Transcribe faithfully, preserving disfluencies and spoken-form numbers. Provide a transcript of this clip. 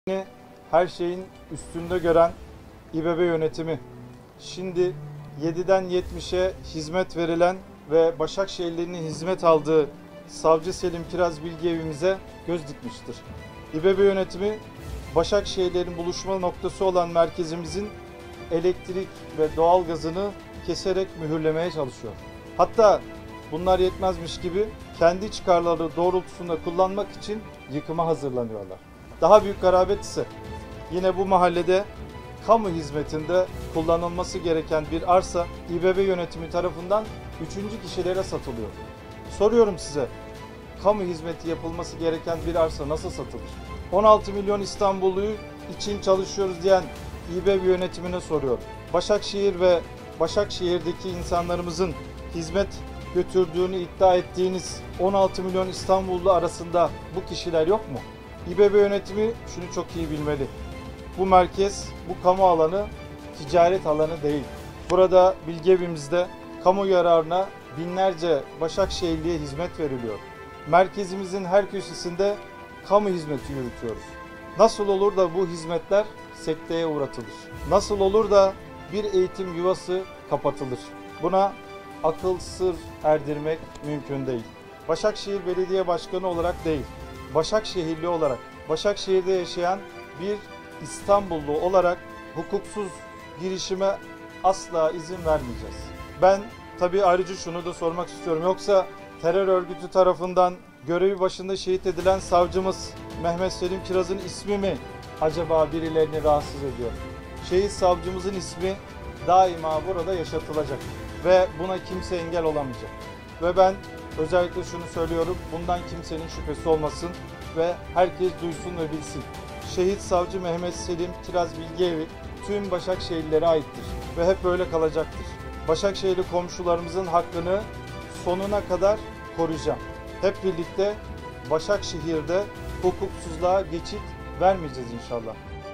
Her şeyin üstünde gören İBB yönetimi, şimdi yediden yetmişe hizmet verilen ve Başakşehirli'nin hizmet aldığı Savcı Selim Kiraz Bilgievimize göz dikmiştir. İBB yönetimi, Başakşehirlerin buluşma noktası olan merkezimizin elektrik ve doğalgazını keserek mühürlemeye çalışıyor. Hatta bunlar yetmezmiş gibi kendi çıkarları doğrultusunda kullanmak için yıkıma hazırlanıyorlar. Daha büyük garabet ise yine bu mahallede kamu hizmetinde kullanılması gereken bir arsa İBB yönetimi tarafından üçüncü kişilere satılıyor. Soruyorum size, kamu hizmeti yapılması gereken bir arsa nasıl satılır? on altı milyon İstanbulluyu için çalışıyoruz diyen İBB yönetimine soruyorum. Başakşehir ve Başakşehir'deki insanlarımızın hizmet götürdüğünü iddia ettiğiniz on altı milyon İstanbullu arasında bu kişiler yok mu? İBB yönetimi şunu çok iyi bilmeli. Bu merkez, bu kamu alanı ticaret alanı değil. Burada Bilgievimizde kamu yararına binlerce Başakşehirli'ye hizmet veriliyor. Merkezimizin her köşesinde kamu hizmeti yürütüyoruz. Nasıl olur da bu hizmetler sekteye uğratılır? Nasıl olur da bir eğitim yuvası kapatılır? Buna akıl sır erdirmek mümkün değil. Başakşehir Belediye Başkanı olarak değil, Başakşehirli olarak, Başakşehir'de yaşayan bir İstanbullu olarak hukuksuz girişime asla izin vermeyeceğiz. Ben tabii ayrıca şunu da sormak istiyorum. Yoksa terör örgütü tarafından görevi başında şehit edilen savcımız Mehmet Selim Kiraz'ın ismi mi acaba birilerini rahatsız ediyor? Şehit savcımızın ismi daima burada yaşatılacak ve buna kimse engel olamayacak. Ve ben özellikle şunu söylüyorum, bundan kimsenin şüphesi olmasın ve herkes duysun ve bilsin. Şehit savcı Mehmet Selim Kiraz Bilgievi tüm Başakşehirlilere aittir ve hep böyle kalacaktır. Başakşehirli komşularımızın hakkını sonuna kadar koruyacağım. Hep birlikte Başakşehir'de hukuksuzluğa geçit vermeyeceğiz inşallah.